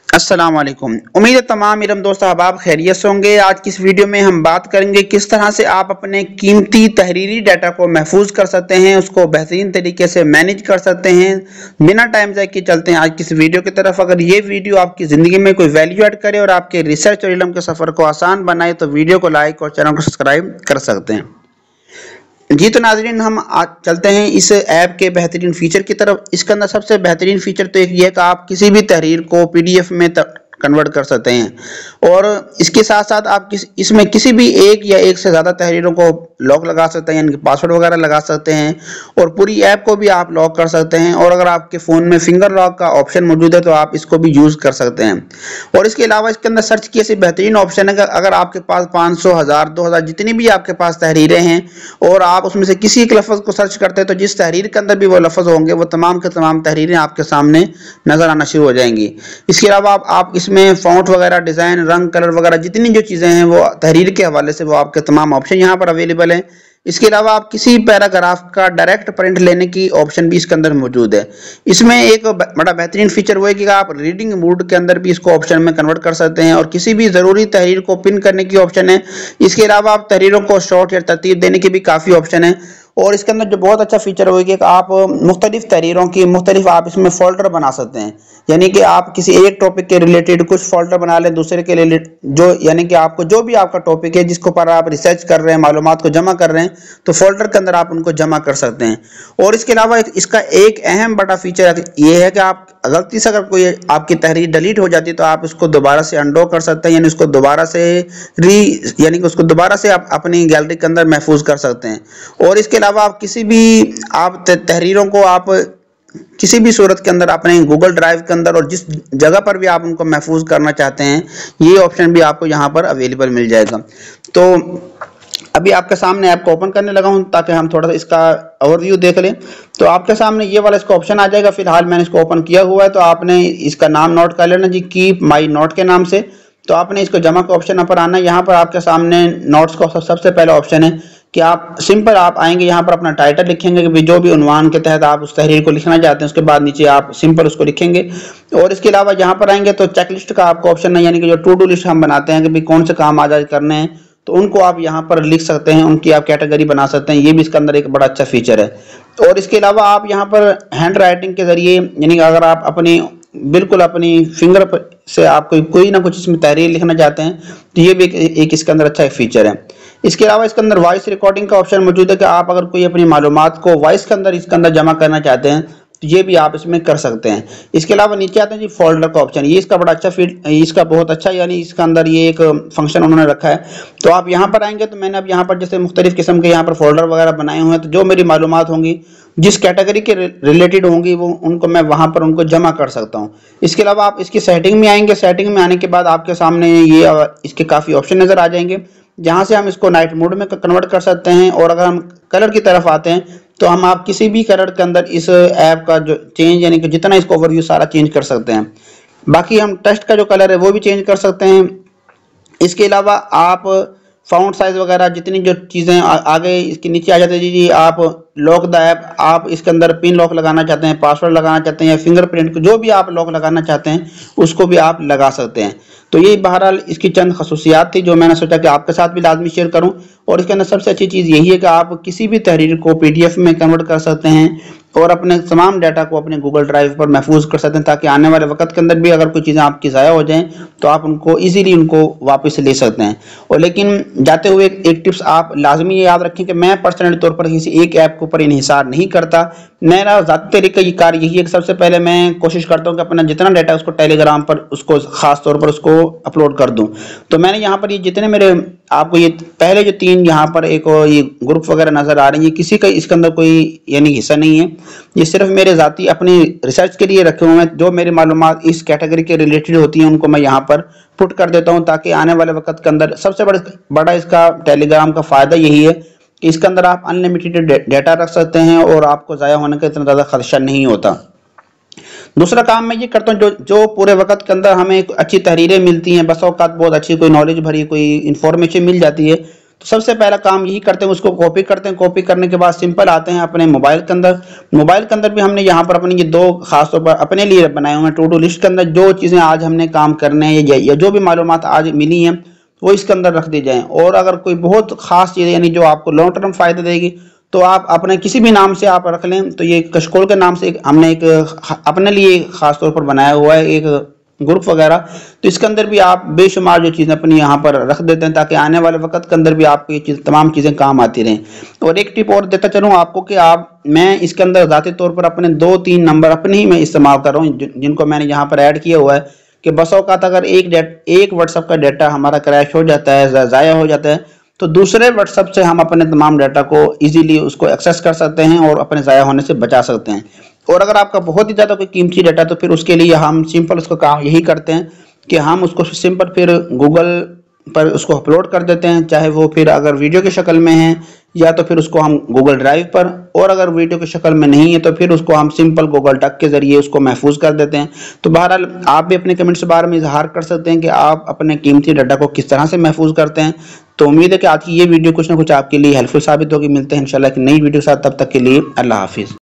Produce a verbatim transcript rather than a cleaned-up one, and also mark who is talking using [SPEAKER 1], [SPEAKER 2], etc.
[SPEAKER 1] अस्सलाम वालेकुम। उम्मीद है तमाम मेरे दोस्त अहबाब खैरियत से होंगे। आज की इस वीडियो में हम बात करेंगे किस तरह से आप अपने कीमती तहरीरी डाटा को महफूज कर सकते हैं, उसको बेहतरीन तरीके से मैनेज कर सकते हैं। बिना टाइम ज़ाय किए चलते हैं आज की इस वीडियो की तरफ। अगर ये वीडियो आपकी ज़िंदगी में कोई वैल्यू ऐड करे और आपके रिसर्च और इल्म के सफ़र को आसान बनाए तो वीडियो को लाइक और चैनल को सब्सक्राइब कर सकते हैं। जी तो नाजरीन, हम आज चलते हैं इस ऐप के बेहतरीन फीचर की तरफ। इसके अंदर सबसे बेहतरीन फीचर तो एक ये है कि आप किसी भी तहरीर को पीडीएफ में कन्वर्ट कर सकते हैं और इसके साथ साथ आप किस इसमें किसी भी एक या एक से ज़्यादा तहरीरों को लॉक लगा सकते हैं, यानी कि पासवर्ड वगैरह लगा सकते हैं और पूरी ऐप को भी आप लॉक कर सकते हैं। और अगर आपके फ़ोन में फिंगर लॉक का ऑप्शन मौजूद है तो आप इसको भी यूज़ कर सकते हैं। और इसके अलावा इसके अंदर सर्च की ऐसी बेहतरीन ऑप्शन है कि अगर आपके पास पाँच सौ हज़ार दो हज़ार जितनी भी आपके पास तहरीरें हैं और आप उसमें से किसी एक लफ्ज़ को सर्च करते हैं तो जिस तहरीर के अंदर भी वो लफ्ज़ होंगे वो तमाम के तमाम तहरीरें आपके सामने नज़र आना शुरू हो जाएंगी। इसके अलावा आप, आप इसमें फ़ॉन्ट वगैरह, डिज़ाइन, रंग, कलर वगैरह जितनी जो चीज़ें हैं वो तहरीर के हवाले से वो आपके तमाम ऑप्शन यहाँ पर अवेलेबल हैं। इसके अलावा आप किसी पैराग्राफ का डायरेक्ट प्रिंट लेने की ऑप्शन भी इसके अंदर मौजूद है। इसमें एक बड़ा बेहतरीन फीचर वो है कि आप रीडिंग मोड के अंदर भी इसको ऑप्शन में कन्वर्ट कर सकते हैं और किसी भी ज़रूरी तहरीर को पिन करने की ऑप्शन है। इसके अलावा आप तहरीरों को शॉर्ट या तरतीब देने की भी काफ़ी ऑप्शन है। और इसके अंदर जो बहुत अच्छा फीचर होगी कि आप मुख्तलिफ तहरीरों की मुख्तलिफ आप इसमें फोल्डर बना सकते हैं, यानी कि आप किसी एक टॉपिक के रिलेटेड कुछ फोल्डर बना लें, दूसरे के रिलेटेड जो यानी कि आपको जो भी आपका टॉपिक है जिसके ऊपर आप रिसर्च कर रहे हैं, मालूमात को जमा कर रहे हैं, तो फोल्डर के अंदर आप उनको जमा कर सकते हैं। और इसके अलावा इसका एक अहम बड़ा फीचर ये है कि आप गलती से अगर कोई आपकी तहरीर डिलीट हो जाती है तो आप उसको दोबारा से अनडू कर सकते हैं, यानी उसको दोबारा से री यानी कि उसको दोबारा से आप अपनी गैलरी के अंदर महफूज कर सकते हैं। और इसके अलावा आप किसी भी आप तहरीरों को आप किसी भी सूरत के अंदर अपने गूगल ड्राइव के अंदर और जिस जगह पर भी आप उनको महफूज करना चाहते हैं ये ऑप्शन भी आपको यहाँ पर अवेलेबल मिल जाएगा। तो अभी आपके सामने ऐप को ओपन करने लगा हूं ताकि हम थोड़ा सा इसका ओवरव्यू देख लें। तो आपके सामने ये वाला इसका ऑप्शन आ जाएगा। फिलहाल मैंने इसको ओपन किया हुआ है तो आपने इसका नाम नोट कर लेना जी, कीप माई नोट के नाम से। तो आपने इसको जमा के ऑप्शन पर आना है। यहाँ पर आपके सामने नोट्स का सबसे पहला ऑप्शन है कि आप सिंपल आप आएंगे, यहाँ पर अपना टाइटल लिखेंगे कि जो भी उन्वान के तहत आप उस तहरीर को लिखना चाहते हैं उसके बाद नीचे आप सिंपल उसको लिखेंगे। और इसके अलावा यहाँ पर आएंगे तो चेकलिस्ट का आपको ऑप्शन है, यानी कि जो टू डू लिस्ट हम बनाते हैं कि भाई कौन से काम आज आज करने हैं तो उनको आप यहाँ पर लिख सकते हैं, उनकी आप कैटेगरी बना सकते हैं। ये भी इसके अंदर एक बड़ा अच्छा फीचर है। और इसके अलावा आप यहाँ पर हैंड राइटिंग के जरिए, यानी अगर आप अपनी बिल्कुल अपनी फिंगर से आप कोई कोई ना कुछ इसमें तहरीर लिखना चाहते हैं तो ये भी एक, एक इसके अंदर अच्छा एक फीचर है। इसके अलावा इसके अंदर वॉइस रिकॉर्डिंग का ऑप्शन मौजूद है कि आप अगर कोई अपनी मालूमात को वॉइस के अंदर इसके अंदर जमा करना चाहते हैं तो ये भी आप इसमें कर सकते हैं। इसके अलावा नीचे आते हैं जी फोल्डर का ऑप्शन। ये इसका बड़ा अच्छा फीड इसका बहुत अच्छा यानी इसका अंदर ये एक फंक्शन उन्होंने रखा है। तो आप यहाँ पर आएंगे तो मैंने अब यहाँ पर जैसे मुख्तलिफ किस्म के यहाँ पर फोल्डर वगैरह बनाए हुए हैं, तो जो मेरी मालूमात होंगी जिस कैटेगरी के रिलेटेड होंगी वो उनको मैं वहाँ पर उनको जमा कर सकता हूँ। इसके अलावा आप इसकी सेटिंग में आएंगे। सेटिंग में आने के बाद आपके सामने ये इसके काफ़ी ऑप्शन नज़र आ जाएंगे जहाँ से हम इसको नाइट मोड में कन्वर्ट कर सकते हैं। और अगर हम कलर की तरफ आते हैं तो हम आप किसी भी कलर के अंदर इस ऐप का जो चेंज यानी कि जितना इसको ओवरव्यू सारा चेंज कर सकते हैं। बाकी हम टेक्स्ट का जो कलर है वो भी चेंज कर सकते हैं। इसके अलावा आप फ़ॉन्ट साइज़ वगैरह जितनी जो चीज़ें आगे इसके नीचे आ जाते हैं जी जी आप लॉक द ऐप, आप इसके अंदर पिन लॉक लगाना चाहते हैं, पासवर्ड लगाना चाहते हैं या फिंगरप्रिंट जो भी आप लॉक लगाना चाहते हैं उसको भी आप लगा सकते हैं। तो ये बहरहाल इसकी चंद खसूसियात थी जो मैंने सोचा कि आपके साथ भी लाजमी शेयर करूं। और इसके अंदर सबसे अच्छी चीज़ यही है कि आप किसी भी तहरीर को पीडीएफ में कन्वर्ट कर सकते हैं और अपने तमाम डाटा को अपने गूगल ड्राइव पर महफूज कर सकते हैं ताकि आने वाले वक्त के अंदर भी अगर कोई चीज़ें आपकी ज़ाया हो जाएं तो आप उनको इजीली उनको वापस ले सकते हैं। और लेकिन जाते हुए एक टिप्स आप लाजमी ये याद रखें कि मैं पर्सनली तौर पर किसी एक ऐप के ऊपर इन्हिसार नहीं करता। मेरा ज़ाती तरीका ये कार यही है कि सबसे पहले मैं कोशिश करता हूँ कि अपना जितना डाटा उसको टेलीग्राम पर उसको ख़ास तौर पर उसको अपलोड कर दूँ। तो मैंने यहाँ पर ये जितने मेरे आपको ये पहले जो तीन यहाँ पर एक ये ग्रुप वगैरह नज़र आ रही है, किसी का इसके अंदर कोई यानी हिस्सा नहीं है, ये सिर्फ मेरे ज़ाती अपनी रिसर्च के लिए रखे हुए हैं। जो मेरी मालूमात इस कैटेगरी के रिलेटेड होती हैं उनको मैं यहाँ पर पुट कर देता हूँ ताकि आने वाले वक्त के अंदर सबसे बड़ा बड़ा इसका टेलीग्राम का फ़ायदा यही है कि इसके अंदर आप अनलिमिटेड डेटा रख सकते हैं और आपको ज़ाया होने का इतना ज़्यादा खदशा नहीं होता। दूसरा काम मैं ये करता हूँ जो जो पूरे वक्त के अंदर हमें अच्छी तहरीरें मिलती हैं, बस औकात बहुत अच्छी कोई नॉलेज भरी कोई इन्फॉर्मेशन मिल जाती है तो सबसे पहला काम यही करते हैं, उसको कॉपी करते हैं। कॉपी करने के बाद सिंपल आते हैं अपने मोबाइल के अंदर। मोबाइल के अंदर भी हमने यहाँ पर अपने ये दो खासतौर पर अपने लिए बनाए हुए हैं टू डू लिस्ट के अंदर, जो चीज़ें आज हमने काम करने हैं या, या जो भी मालूमात आज मिली हैं वो इसके अंदर रख दी जाएँ। और अगर कोई बहुत खास चीज़ यानी जो आपको लॉन्ग टर्म फायदा देगी तो आप अपने किसी भी नाम से आप रख लें। तो ये कशकोल के नाम से एक हमने एक अपने लिए खास तौर पर बनाया हुआ है एक ग्रुप वगैरह। तो इसके अंदर भी आप बेशुमार जो चीज़ें अपनी यहाँ पर रख देते हैं ताकि आने वाले वक्त के अंदर भी आपको ये चीज़ तमाम चीज़ें काम आती रहें। और एक टिप और देता चलूँ आपको कि आप मैं इसके अंदर ज़ाती तौर पर अपने दो तीन नंबर अपने ही मैं इस्तेमाल कर रहा हूँ जिनको मैंने यहाँ पर ऐड किया हुआ है कि बस औकात अगर एक डेट एक व्हाट्सअप का डाटा हमारा क्रैश हो जाता है, ज़ाया हो जाता है, तो दूसरे व्हाट्सएप से हम अपने तमाम डाटा को इजीली उसको एक्सेस कर सकते हैं और अपने ज़ाया होने से बचा सकते हैं। और अगर आपका बहुत ही ज़्यादा कोई कीमती डाटा तो फिर उसके लिए हम सिंपल उसको काम यही करते हैं कि हम उसको सिंपल फिर गूगल पर उसको अपलोड कर देते हैं, चाहे वो फिर अगर वीडियो की शक्ल में है या तो फिर उसको हम गूगल ड्राइव पर, और अगर वीडियो की शक्ल में नहीं है तो फिर उसको हम सिंपल गूगल डक के ज़रिए उसको महफूज कर देते हैं। तो बहरहाल आप भी अपने कमेंट्स के बारे में इजहार कर सकते हैं कि आप अपने कीमती डाटा को किस तरह से महफूज करते हैं। तो उम्मीद है कि आज की ये वीडियो कुछ ना कुछ आपके लिए हेल्पफुल साबित होगी। मिलते हैं इंशाल्लाह एक नई वीडियो के साथ, तब तक के लिए अल्लाह हाफिज़।